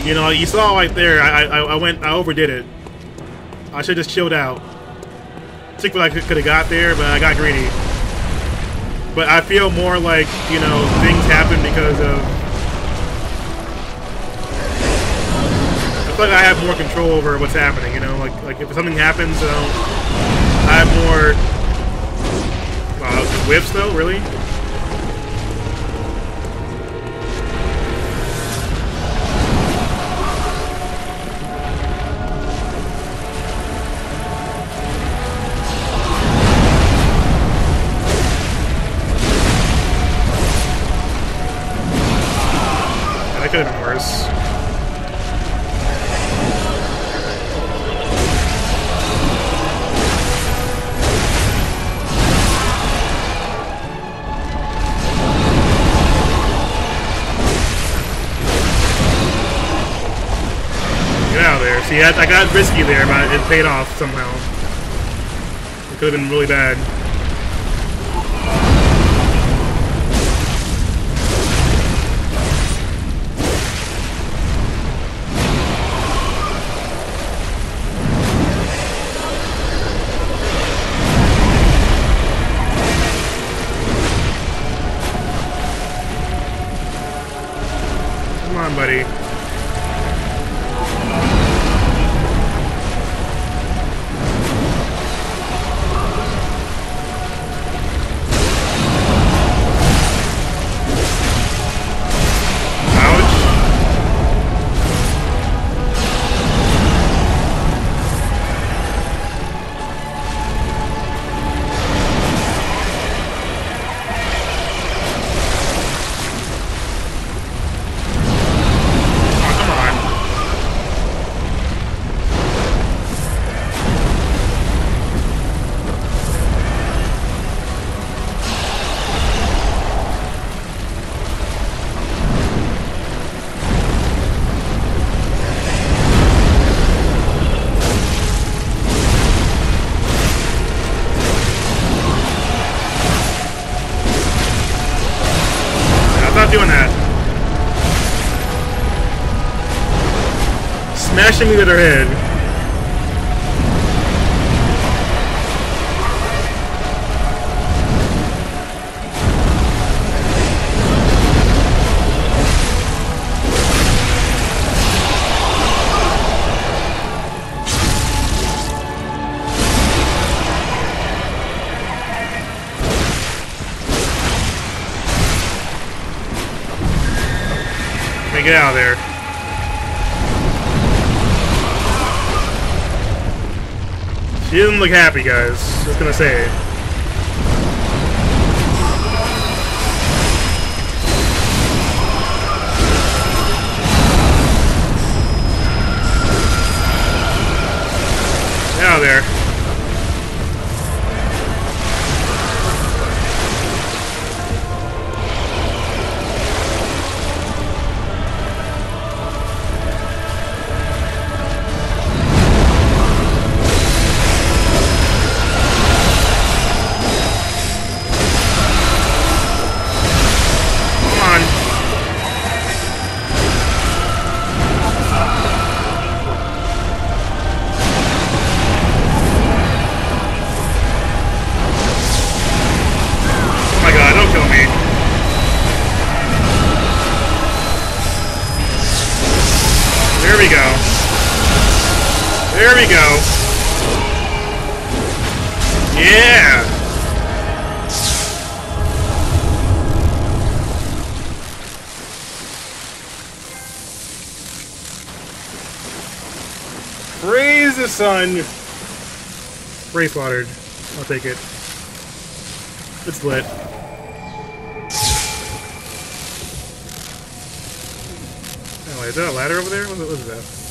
You know, you saw right there, I overdid it. I should just chilled out. Took what I could have got there, but I got greedy. But I feel more like, you know, things happen because of... I feel like I have more control over what's happening, you know? Like if something happens, I have more... Wow, whiffs though? Really? That could have been worse. Get out of there. See, I got risky there, but it paid off somehow. It could have been really bad. Come on, buddy. Doing that. Smashing me with her head. Get out of there. She doesn't look happy, guys. Just gonna say it. Get out of there. There we go. There we go. Yeah. Praise the sun. Ray slaughtered. I'll take it. It's lit. Anyway, is that a ladder over there? What is that?